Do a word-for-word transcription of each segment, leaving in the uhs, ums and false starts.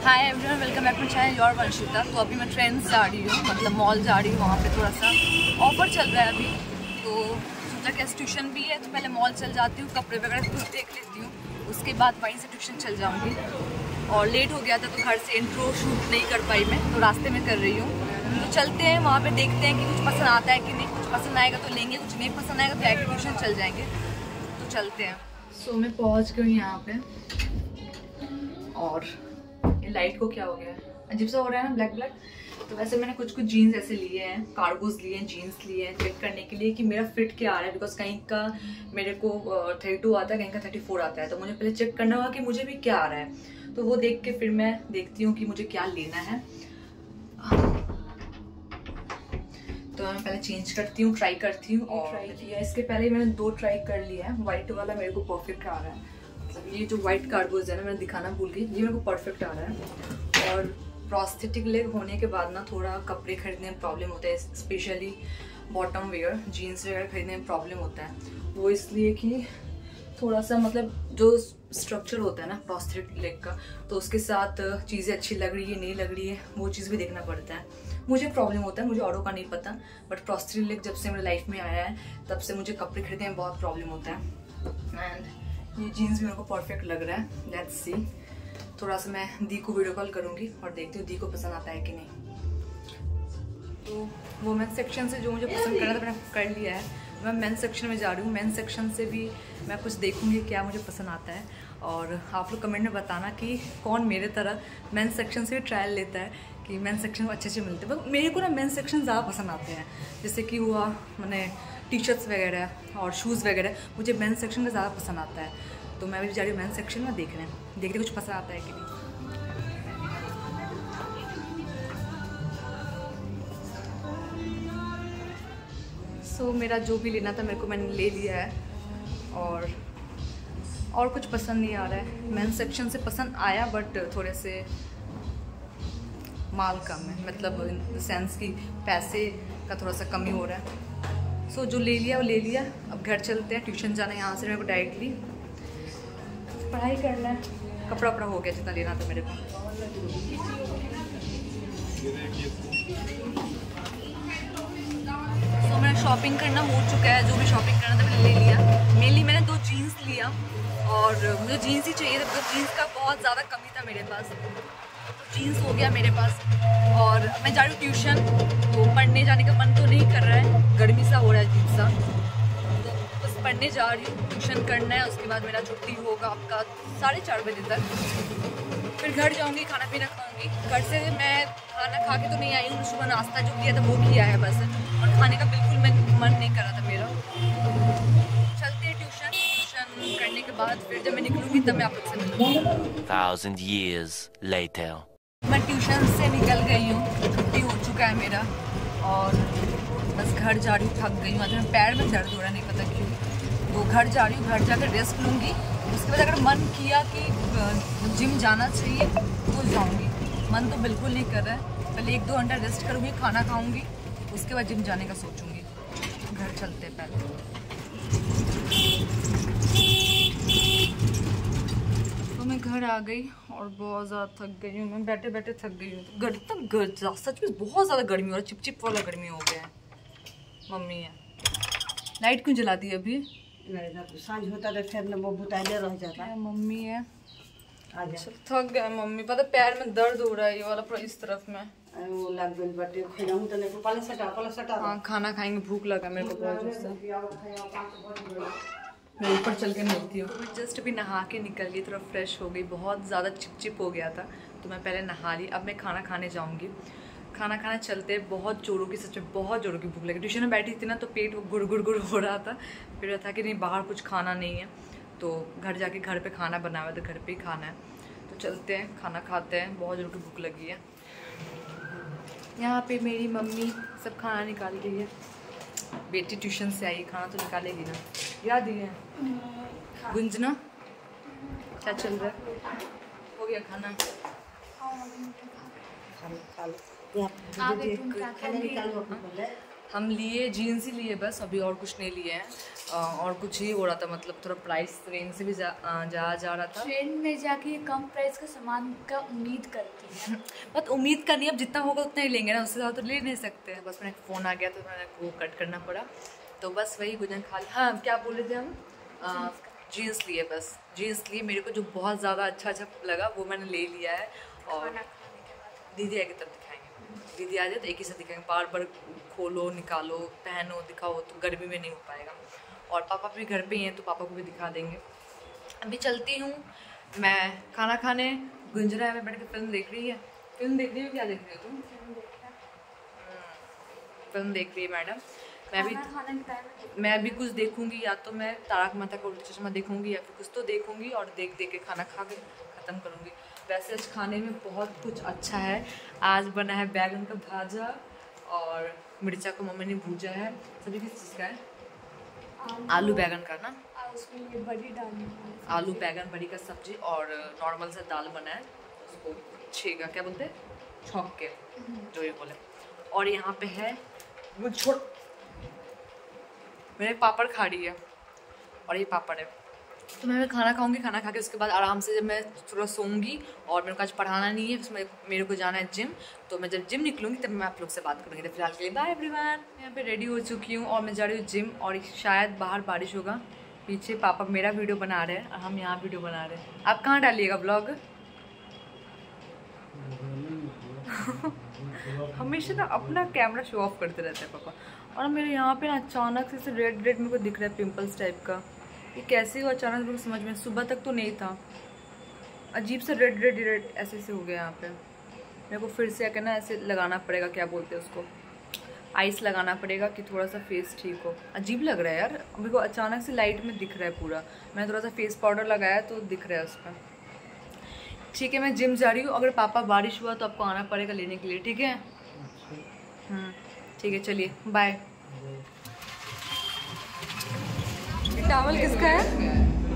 Hi everyone, welcome back to channel your Vanshita. तो अभी मैं ट्रेंड्स जा रही हूँ, मतलब मॉल जा रही हूँ। वहाँ पे थोड़ा सा ऑफर चल रहा है अभी, तो सोचा कि ट्यूशन भी है तो पहले मॉल चल जाती हूँ, कपड़े वगैरह कुछ देख लेती हूँ, उसके बाद वहीं से ट्यूशन चल जाऊँगी। और लेट हो गया था तो घर से इंट्रो शूट नहीं कर पाई मैं, तो रास्ते में कर रही हूँ। तो चलते हैं वहाँ पर, देखते हैं कि कुछ पसंद आता है कि नहीं। कुछ पसंद आएगा तो लेंगे, कुछ नहीं पसंद आएगा तो डायरेक्ट ट्यूशन चल जाएंगे। तो चलते हैं। सो so, मैं पहुँच गई हूँ यहाँ पे, और लाइट को क्या हो गया है, अजीब सा हो रहा है ना, ब्लैक ब्लैक। तो वैसे मैंने कुछ कुछ जीन्स ऐसे लिए हैं, कार्गोज लिए हैं, जीन्स लिए हैं, चेक करने के लिए कि मेरा फिट क्या आ रहा है। बिकॉज कहीं का मेरे को थर्टी टू आता है, कहीं का थर्टी फोर आता है, तो मुझे पहले चेक करना होगा कि मुझे भी क्या आ रहा है। तो वो देख के फिर मैं देखती हूँ कि मुझे क्या लेना है। तो मैं पहले चेंज करती हूँ, ट्राई करती हूँ। और ट्राई किया, इसके पहले मैंने दो ट्राई कर लिया है। व्हाइट वाला मेरे को परफेक्ट आ रहा है, ये जो व्हाइट कार्गोज है ना, मैंने दिखाना भूल गई, ये मेरे को परफेक्ट आ रहा है। और प्रोस्थेटिक लेग होने के बाद ना थोड़ा कपड़े खरीदने में प्रॉब्लम होता है, स्पेशली बॉटम वेयर, जीन्स वगैरह खरीदने में प्रॉब्लम होता है। वो इसलिए कि थोड़ा सा मतलब जो स्ट्रक्चर होता है ना प्रोस्थेटिक लेग का, तो उसके साथ चीज़ें अच्छी लग रही है नहीं लग रही है, वो चीज़ भी देखना पड़ता है। मुझे प्रॉब्लम होता है, मुझे औरों का नहीं पता, बट प्रोस्थेटिक लेग जब से मेरे लाइफ में आया है तब से मुझे कपड़े खरीदने में बहुत प्रॉब्लम होता है। एंड ये जीन्स भी मेरे को परफेक्ट लग रहा है। Let's see. थोड़ा सा मैं दी को वीडियो कॉल करूँगी और देखती हूँ दी को पसंद आता है कि नहीं। तो वुमेन सेक्शन से जो मुझे पसंद करना था मैंने कर लिया है। मैं मेन सेक्शन में जा रही हूँ। मेन सेक्शन से भी मैं कुछ देखूँगी क्या मुझे पसंद आता है। और आप लोग कमेंट में बताना कि कौन मेरे तरह मेन सेक्शन से भी ट्रायल लेता है, कि मेन सेक्शन में अच्छे अच्छे मिलते हैं। मेरे को ना मेन सेक्शन ज़्यादा पसंद आते हैं, जैसे कि हुआ मैंने टी शर्ट्स वगैरह और शूज़ वगैरह, मुझे मेन सेक्शन का ज़्यादा पसंद आता है। तो मैं भी जा रही हूँ मेन सेक्शन में देखने, देखते कुछ पसंद आता है कि नहीं। सो so, मेरा जो भी लेना था मेरे को मैंने ले लिया है, और और कुछ पसंद नहीं आ रहा है। मेन सेक्शन से पसंद आया बट थोड़े से माल कम है, मतलब इन सेंस की पैसे का थोड़ा सा कमी हो रहा है। सो so, जो ले लिया वो ले लिया। अब घर चलते हैं, ट्यूशन जाना है यहाँ से मेरे को डायरेक्टली, पढ़ाई करना है। कपड़ा वपड़ा हो गया जितना लेना था मेरे को। तो मेरा शॉपिंग करना हो चुका है, जो भी शॉपिंग करना था मैंने ले लिया। मेनली मैंने दो जीन्स लिया, और मुझे जीन्स ही चाहिए था, बिकॉज जीन्स का बहुत ज़्यादा कमी था मेरे पास, तो जीन्स हो गया मेरे पास। और मैं जा रही हूँ ट्यूशन, तो पढ़ने जाने का मन तो नहीं कर रहा है, गर्मी सा हो रहा है अजीब सा। तो बस पढ़ने जा रही हूँ, ट्यूशन करना है, उसके बाद मेरा छुट्टी होगा आपका साढ़े चार बजे तक। फिर घर जाऊँगी, खाना पीना खाऊँगी। घर से मैं खाना खा के तो नहीं आई हूँ, सुबह नाश्ता जो किया था वो किया है बस, और खाने का बिल्कुल मैं मन नहीं कर रहा था मेरा। चलते हैं ट्यूशन, ट्यूशन करने के बाद फिर जब मैं निकलूँगी तब मैं आप लोग से मिलूँगी। Thousand years later. मैं ट्यूशन से निकल गई हूँ, छुट्टी हो चुका है मेरा, और बस घर जा रही हूँ। थक गई हूँ, आज मेरे पैर में दर्द हो रहा है, नहीं पता क्यों। तो घर जा रही हूँ, घर जाकर रेस्ट लूँगी। उसके बाद अगर मन किया कि जिम जाना चाहिए तो जाऊँगी, मन तो बिल्कुल नहीं कर रहा है। पहले एक दो घंटा रेस्ट करूँगी, खाना खाऊँगी, उसके बाद जिम जाने का सोचूँगी। घर चलते पहले। तो मैं घर आ गई और बहुत ज़्यादा थक गई हूँ, मैं बैठे बैठे थक गई हूँ। गर्मी तक सच में बहुत ज़्यादा गर्मी हो रहा है, चिपचिप वाला गर्मी हो गया है। मम्मी है, लाइट क्यों जला दी अभी? सांझ होता तो फिर न वो बुताइले रह जाता। मम्मी है, अच्छा थक गया मम्मी, पता पैर में दर्द हो रहा है, ये वाला पूरा इस तरफ में। वो लग गई बटे खिलाऊं तो नहीं, पहले सटा पहले सटा। हाँ खाना खाएंगे, भूख लगा मेरे को बहुत जोर से। मैं ऊपर चल के मिलती हूँ। मैं जस्ट अभी नहा के निकल गई, थोड़ा फ्रेश हो गई, बहुत ज़्यादा चिपचिप हो गया था, तो मैं पहले नहा ली। अब मैं खाना खाने जाऊँगी। खाना खाना चलते बहुत जोरों की, सच में बहुत जोरों की भूख लगी। ट्यूशन में बैठी थी ना, तो पेट गुड़ गुड़ गुड़ हो रहा था। फिर था कि नहीं बाहर कुछ खाना नहीं है, तो घर जाके घर पे खाना बना हुआ है, तो घर पे ही खाना है। तो चलते हैं, खाना खाते हैं, बहुत जोरों की भूख लगी है। यहाँ पे मेरी मम्मी सब खाना निकाल रही है। बेटी ट्यूशन से आई, खाना तो निकालेगी ना, याद ही है गुंजना। क्या चल रहा है? हो गया खाना? हम लिए जीन्स ही लिए बस, अभी और कुछ नहीं लिए हैं। और कुछ ही हो रहा था, मतलब थोड़ा प्राइस रेंज से भी जा जा, जा रहा था। ट्रेंड में जाके ये कम प्राइस का सामान का उम्मीद करती है। बट उम्मीद का नहीं, अब जितना होगा उतना ही लेंगे ना, उससे ज़्यादा तो ले नहीं सकते। बस मेरा फ़ोन आ गया तो मैंने वो कट करना पड़ा, तो बस वही गुजन खा ली। हाँ क्या बोल रहे थे हम, जीन्स लिए बस, जीन्स लिए। मेरे को जो बहुत ज़्यादा अच्छा अच्छा लगा वो मैंने ले लिया है। और दीदी आगे तब दिखाएंगे, दीदी आ जाए तो एक ही से दिखाएंगे, बार बार खोलो निकालो पहनो दिखाओ तो गर्मी में नहीं हो पाएगा। और पापा भी घर पे ही हैं तो पापा को भी दिखा देंगे। अभी चलती हूँ मैं खाना खाने। गुंजना में बैठ के फिल्म देख रही है। फिल्म देख रही हो, क्या देख रही हो तुम? फिल्म देख रही है मैडम। मैं भी मैं भी कुछ देखूंगी, या तो मैं तारक मेहता का उल्टा चश्मा देखूंगी या फिर कुछ तो देखूंगी, और देख देख के खाना खा के ख़त्म करूंगी। वैसे आज खाने में बहुत कुछ अच्छा है। आज बना है बैगन का भाजा और मिर्चा को मम्मी ने भूजा है। सभी किस चीज़ का है? आलू बैगन का ना, उसमें बड़ी डालनी, आलू बैगन बड़ी का सब्जी, और नॉर्मल सा दाल बना है, उसको छेगा क्या बोलते हैं, छौंक के, जो ये बोले। और यहाँ पे है वो छोड़, मेरे पापड़ खा रही है और ये पापड़ है। तो मैं खाना खाऊंगी, खाना खा के उसके बाद आराम से जब मैं थोड़ा सोऊंगी, और मेरे को आज पढ़ाना नहीं है, उसमें मेरे को जाना है जिम। तो मैं जब जिम निकलूंगी तब मैं आप लोग से बात करूँगी। तो फिलहाल के लिए बाय एवरीवन। यहाँ पे रेडी हो चुकी हूँ और मैं जा रही हूँ जिम, और शायद बाहर बारिश होगा। पीछे पापा मेरा वीडियो बना रहे हैं और हम यहाँ वीडियो बना रहे हैं। आप कहाँ डालिएगा ब्लॉग? हमेशा ना अपना कैमरा शो ऑफ करते रहते हैं पापा। और मेरे यहाँ पे ना अचानक से रेड रेड मेरे को दिख रहा है, पिंपल्स टाइप का। ये कैसे हुआ अचानक, मेरे को समझ में, सुबह तक तो नहीं था। अजीब से रेड रेड रेड ऐसे से हो गया यहाँ पे। मेरे को फिर से आकर ना ऐसे लगाना पड़ेगा, क्या बोलते हैं उसको, आइस लगाना पड़ेगा कि थोड़ा सा फेस ठीक हो। अजीब लग रहा है यार, मेरे को अचानक से लाइट में दिख रहा है पूरा। मैंने थोड़ा सा फेस पाउडर लगाया तो दिख रहा है उस पर। ठीक है, मैं जिम जा रही हूँ। अगर पापा बारिश हुआ तो आपको आना पड़ेगा लेने के लिए, ठीक है? हम्म ठीक है, चलिए बाय। टावल किसका है?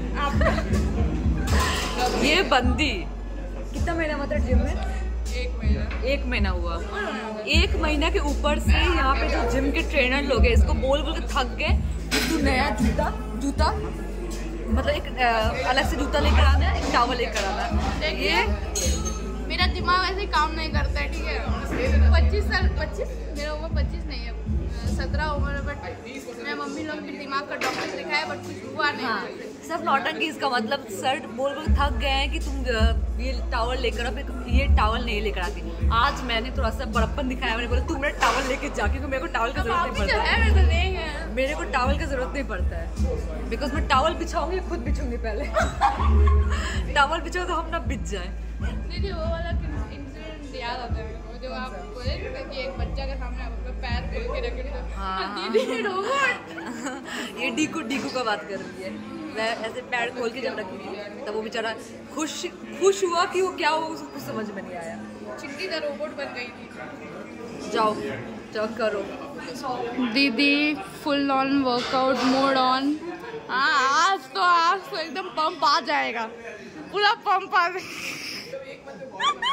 ये बंदी कितना महीना मतलब जिम में? एक महीना एक महीना हुआ। एक महीना के ऊपर से यहाँ पे जो जिम के ट्रेनर लोग हैं, इसको बोल बोल के थक गए कि तू नया जूता जूता मतलब एक अलग से जूता लेकर आना है, एक टावल लेकर आना है। ये मेरा दिमाग ऐसे काम नहीं करता है, ठीक है? पच्चीस साल पच्चीस मेरा उम्र पच्चीस नहीं है, सत्रह उम्र है। बट मैं मम्मी लोग के दिमाग का डॉक्टर दिखाया, बट कुछ हुआ नहीं। हाँ, सब नौटंकी। इसका मतलब सर बोल बोल थक गए हैं कि तुम ये टावल लेकर आओ, फिर ये टावल नहीं लेकर आती। आज मैंने थोड़ा सा बड़प्पन दिखाया, मैंने बोला तुम मेरा टावल लेके जा, क्योंकि मेरे को टावल का जरूरत नहीं पड़ता है। मेरे को नहीं है, मेरे को टावल का जरूरत नहीं पड़ता है, बिकॉज मैं टावल बिछाऊंगी, खुद बिछूंगी पहले। टावल बिछाओ तो हम ना बिछ जाए। दीदी वो वाला इंसिडेंट याद आता है मेरे को, जो आप बोले कि एक बच्चा के सामने अपना पैर खोल के रखे थे। हाँ। दीदी रोबोट। ये डीकू डीकू का बात कर रही है। मैं ऐसे पैर खोल के जब रखी थी तब वो बेचारा खुश खुश हुआ कि वो क्या हुआ उसको कुछ समझ में नहीं आया। चिट्टी का रोबोट बन गई थी। जाओ जाओ करो। दीदी full on workout mode on. हाँ आज तो आज तो एकदम पंप आ जाएगा, पूरा पंप आ जाएगा,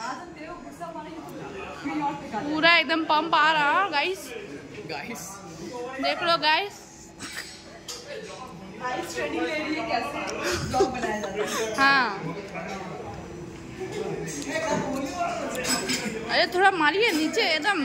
पूरा एकदम पंप आ रहा। गाइस गाइस देख लो गाइस, ट्रेनिंग ले रही है, कैसे ब्लॉग बनाया जा रहा है। हाँ अरे थोड़ा मारिए नीचे एकदम।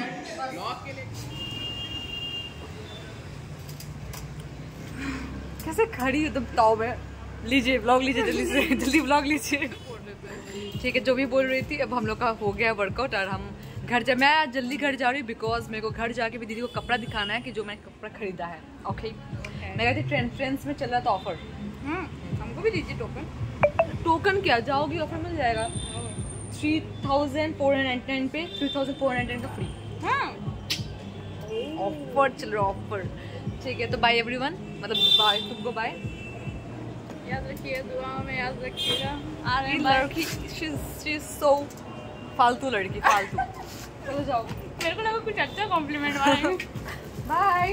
कैसे खड़ी हो तुम टॉप में? लीजिए ब्लॉग लीजिए, जल्दी से जल्दी ब्लॉग लीजिए। ठीक है, जो भी बोल रही थी, अब हम लोग का हो गया वर्कआउट और हम घर जा मैं आज जल्दी घर जा रही हूँ, बिकॉज मेरे को घर जाके भी दीदी को कपड़ा दिखाना है कि जो मैंने कपड़ा खरीदा है। ओके मैं कहती ट्रेंड फ्रेंड्स में चल रहा था ऑफर। हमको भी दीजिए टोकन। टोकन क्या, जाओगी ऑफर मिल जाएगा। Three thousand four hundred nine पे थ्री थाउजेंड फोर हंड्रेड का फ्री। हाँ ऑफर चल रहा ऑफर। ठीक है, तो बाय एवरीवन, मतलब बाय, तुमको बाय। याद रखिए, दुआ में याद रखिएगा। आ रहे ये हैं लड़की शी इज सो फालतू लड़की, फालतू। चलो जाओ। मेरे को लगा कुछ अच्छा कॉम्प्लीमेंट मारेंगे। बाय।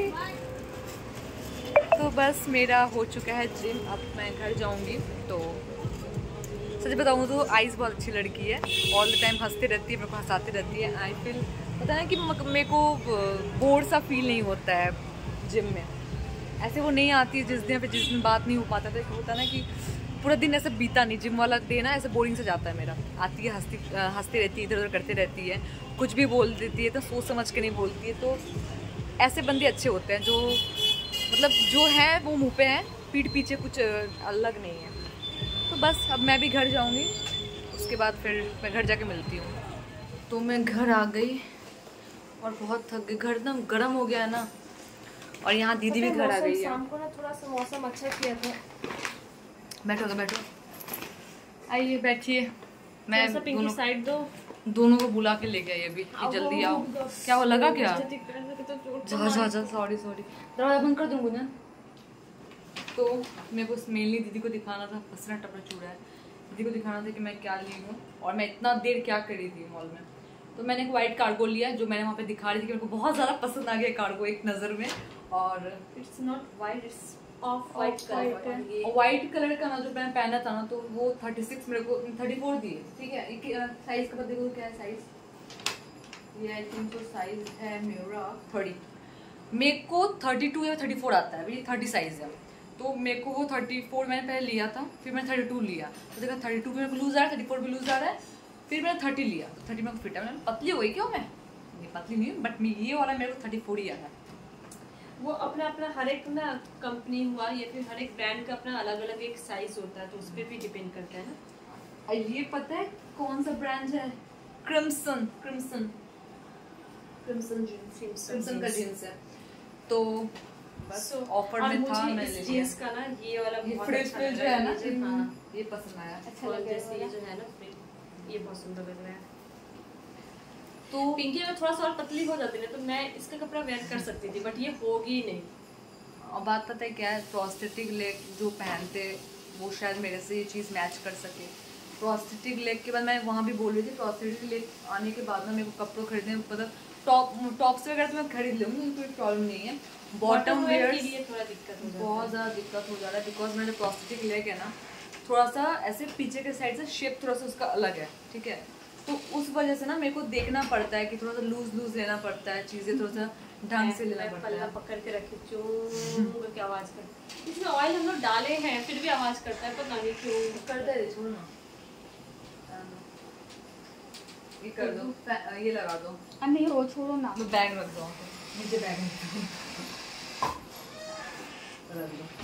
तो बस मेरा हो चुका है जिम, अब मैं घर जाऊंगी। तो सच बताऊँ तो आइज़ बहुत अच्छी लड़की है, ऑल द टाइम हंसती रहती है, मेरे को हंसाती रहती है। आई फील पता है कि मेरे को बोर सा फील नहीं होता है जिम में। ऐसे वो नहीं आती है जिस दिन पे जिस दिन बात नहीं हो पाता था, तो होता ना कि पूरा दिन ऐसे बीता नहीं, जिम वाला डे ना ऐसे बोरिंग से जाता है मेरा। आती है, हंसती हंसती रहती है, इधर उधर करती रहती है, कुछ भी बोल देती है तो सोच समझ के नहीं बोलती है। तो ऐसे बंदे अच्छे होते हैं जो मतलब जो है वो मुँह पे है, पीठ पीछे कुछ अलग नहीं है। तो बस अब मैं भी घर जाऊँगी, उसके बाद फिर मैं घर जाके मिलती हूँ। तो मैं घर आ गई और बहुत थक गई, घर एकदम गर्म हो गया है ना, और यहाँ दीदी भी घर आ गई है। शाम को ना थोड़ा सा मौसम अच्छा किया था। बैठो बैठो, आइए बैठिए। मैं दोनों साइड दो, दोनों को बुला के ले गई अभी कि जल्दी आओ। क्या वो लगा क्या? जा जा जा, सॉरी सॉरी, दरवाजा बंद कर दूँगा ना। तो मेरे को मेनली दीदी को दिखाना था, पसरा टपरा चूड़ा है, दीदी को दिखाना था कि मैं क्या ली हूँ और मैं इतना देर क्या करी थी मॉल में। तो मैंने एक वाइट कार्गो लिया जो मैंने वहाँ पे दिखा रही थी कि मेरे को बहुत ज़्यादा पसंद आ गया कार्गो एक नज़र में। और it's not white, it's off white colour. White colour का ना जो मैंने पहना था ना, तो वो थर्टी सिक्स मेरे को थर्टी फोर दिए, ठीक है। साइज का देखो क्या है साइज, ये आई थिंक तो साइज है मेरा थर्टी, मेरे को थर्टी टू या थर्टी फोर आता है, अभी थर्टी साइज है। तो मेरे को वो थर्टी फोर मैंने पहले लिया था, फिर मैंने थर्टी टू लिया, तो देखा थर्टी टू भी मेरे को लूज आ रहा है, थर्टी फोर भी लूज आ रहा है, फिर मैंने थर्टी लिया, तो थर्टी मेरे को फिट है। मैंने पतली हो गई क्यों मैं, ये पतली नहीं बट ये वाला मेरे को थर्टी फोर ही आ रहा है। वो अपना अपना हर एक ना कंपनी हुआ या फिर हर एक ब्रांड का अपना अलग अलग एक साइज होता है, तो उस पर भी डिपेंड करता है ना। ये पता है कौन सा ब्रांड है? Crimson, Crimson Crimson jeans, Crimson का जींस है। तो बस ऑफर में था, मैं ले जींस का ना ये वाला बहुत अच्छा जो है ना, हाँ ये पसंद आया, अच्छा लग रहा है। ये जो है ना ये बहुत सुंदर लग रहा है। तो पिंकी में थोड़ा सा और पतली हो जाती है तो मैं इसका कपड़ा वेयर कर सकती थी, बट ये होगी नहीं। और बात पता है क्या है, प्रोस्थेटिक लेग जो पहनते वो शायद मेरे से ये चीज़ मैच कर सके। प्रोस्थेटिक लेग के बाद मैं वहाँ भी बोल रही थी, प्रोस्थेटिक लेग आने के बाद ना मेरे को कपड़े खरीदने, मतलब टॉप टॉप्स वगैरह तो मैं खरीद लूँगी, कोई प्रॉब्लम नहीं है। बॉटम वेयर के लिए थोड़ा दिक्कत हो जाता है, बहुत ज़्यादा दिक्कत हो जा रहा है, बिकॉज मेरा जो प्रोस्थेटिक लेग है ना थोड़ा सा ऐसे पीछे के साइड से शेप थोड़ा सा उसका अलग है, ठीक है। तो उस वजह से ना मेरे को देखना पड़ता है कि थोड़ा सा लूज लूज लेना पड़ता है, चीज़ें थोड़ा सा ढंग से लेना पड़ता है। पकड़ के रखे चूं क्या आवाज करता है। इसमें ऑयल हम लोग डाले हैं फिर भी आवाज करता है, पता नहीं क्यों करता है। छोड़ ना, ये कर दो, ये लगा दो। नहीं वो छोड़ो ना, मैं बैग रख दो नीचे, बैग रख दो।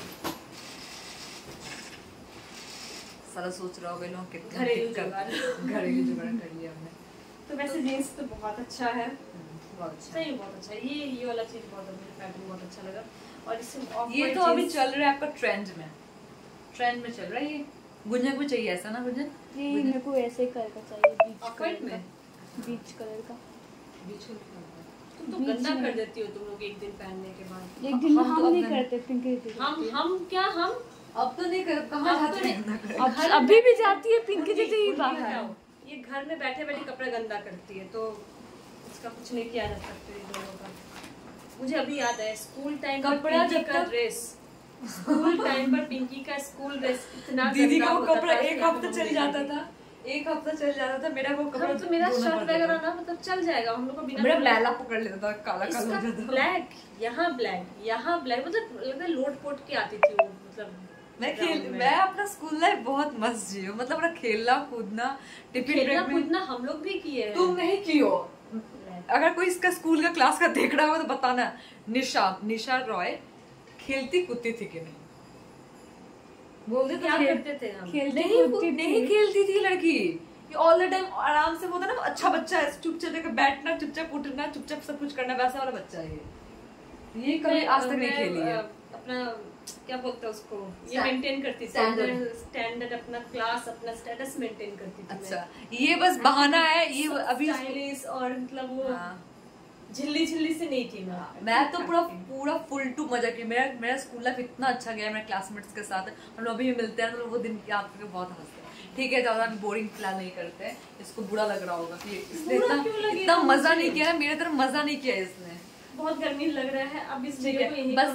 सारा सोच रहा होगा लोग कितना घरेलू जुगाड़ घरेलू जुगाड़ कर लिया हमने। तो वैसे जींस तो बहुत अच्छा है, बहुत अच्छा, सही बहुत अच्छा है। ये ये वाला चीज बहुत मुझे पैटर्न बहुत अच्छा लगा। और इसमें ये तो अभी चल रहा है आपका ट्रेंड में, ट्रेंड में चल रहा है ये। गुंजन को चाहिए ऐसा ना, गुंजन नहीं मेरे को ऐसे कलर का चाहिए, बीच ऑफ कलर में, बीच कलर का। बीच में तुम तो गंदा कर देती हो तुम लोग एक दिन पहनने के बाद। एक दिन हम हम तो नहीं अपने- करते, पिंकी दीदी हम हम क्या हम अब तो नहीं कर, कहाँ अब तो जाते नहीं। हैं? अब अभी भी जाती है पिंकी दीदी बाहर। ये घर में बैठे बैठे कपड़ा गंदा करती है, तो इसका कुछ नहीं किया जा सकता ये दोनों का। मुझे अभी याद है स्कूल टाइम का कपड़ा पिंकी जब का तक- ड्रेस, स्कूल टाइम पर पिंकी का स्कूल ड्रेस इतना दीदी गंदा का वो होता कपड़ा था, एक उसके हफ्ता हम चल लोग जाता देखते था, एक हफ्ता चल जाता था मेरा वो थे। कपड़ा। हम तो मेरा धोना शर्ट पड़ता वगैरह था। ना मतलब चल जाएगा, हम लोग को बिना मेरा धोए- मैला पकड़ लेता था, काला काला हो इसका जाता था। ब्लैक यहाँ ब्लैक यहाँ ब्लैक मतलब लगता है लोट पोट की आती थी वो, मतलब मैं खेल मैं अपना स्कूल लाइफ बहुत मस्त जी हूँ, मतलब अपना खेलना कूदना, टिफिन खेलना ब्रेक में। कूदना हम लोग भी किए हैं। तुम नहीं की हो, अगर कोई इसका स्कूल का क्लास का देख रहा हो तो बताना। निशा निशा रॉय खेलती कूदती थी कि नहीं? बोल दे तो क्या खेल- करते थे हम? खेलती नहीं कूदती नहीं खेलती थी लड़की, ये ऑल द टाइम आराम से होता ना, अच्छा बच्चा है, चुपचाप जगह बैठना, चुपचाप उठना, चुपचाप सब कुछ करना, वैसा वाला बच्चा है ये। ये कभी आज तक नहीं मैं, खेली है। अपना क्या बोलते हैं उसको, ये Stand- मेंटेन करती थी, Standard. स्टैंडर्ड अपना क्लास अपना स्टेटस मेंटेन करती थी। अच्छा, ये बस बहाना है, ये अभी स्टाइलिश और मतलब वो हाँ। झिल्ली झिल्ली से नहीं थी मैं। मैं तो पूरा पूरा फुल टू मजा की। मेरा मेरा स्कूल लाइफ इतना अच्छा गया, मेरे क्लासमेट्स के साथ हम लोग अभी भी मिलते हैं तो वो दिन याद करके बहुत हंसते हैं। ठीक है, ज्यादा बोरिंग फिलहाल नहीं करते हैं, इसको बुरा लग रहा होगा कि इसने बुरा इतना क्यों लगेगा इतना मजा मुझे? नहीं किया है, मेरे तरफ मजा नहीं किया है इसने। बहुत गर्मी लग रहा है, अब इस ठीक वीडियो है, को यहीं बस पर लोग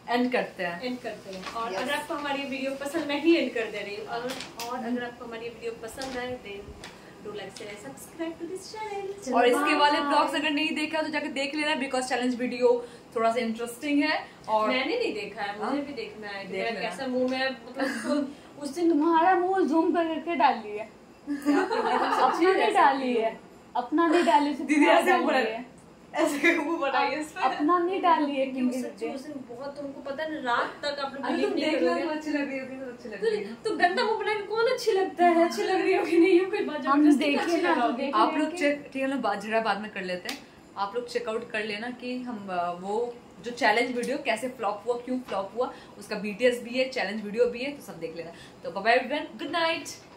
एंड करते हैं एंड करते हैं। और अगर आपको हमारी वीडियो पसंद, मैं ही एंड कर दे रही हूँ, और और अगर आपको हमारी वीडियो पसंद आए then do like share subscribe to this channel. और इसके वाले ब्लॉग्स अगर नहीं देखा तो जाके देख लेना, बिकॉज चैलेंज वीडियो थोड़ा सा इंटरेस्टिंग है। और मैंने नहीं देखा है, मुझे भी देखना है कि देख मेरा लेना। कैसा मुंह में, मतलब उस दिन तुम्हारा मुंह जूम करके डाली है, अपना नहीं डाली है, अपना नहीं डाली से दीदी ऐसे डाली बोला है, ऐसे मुंह बनाइए इस पे। अपना नहीं डाली है क्योंकि क्योंकि सच्ची उस दिन बहुत, तुमको पता है रात तक आप लोग अरे बिलीव तुम नहीं देख लो, करोगे। अच्छी लग रही होगी तो अच्छी लग रही है। तो गंदा मुंह बना के कौन अच्छी लगता है, अच्छी लग रही हो कि नहीं हो, कोई बात हम जबरदस्ती देखे अच्छी ना तो लगाओगे। देख आप लोग चेक, ठीक है ना, बाद झगड़ा बाद में कर लेते हैं। आप लोग चेकआउट कर लेना कि हम अ, वो जो चैलेंज वीडियो कैसे फ्लॉप हुआ, क्यों फ्लॉप हुआ, उसका बीटीएस भी है, चैलेंज वीडियो भी है, तो सब देख लेना। तो bye bye everyone, good night.